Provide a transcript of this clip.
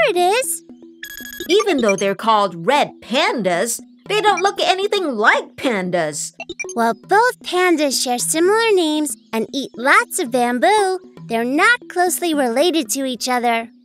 it is. Even though they're called red pandas, they don't look anything like pandas. Well, both pandas share similar names and eat lots of bamboo. They're not closely related to each other.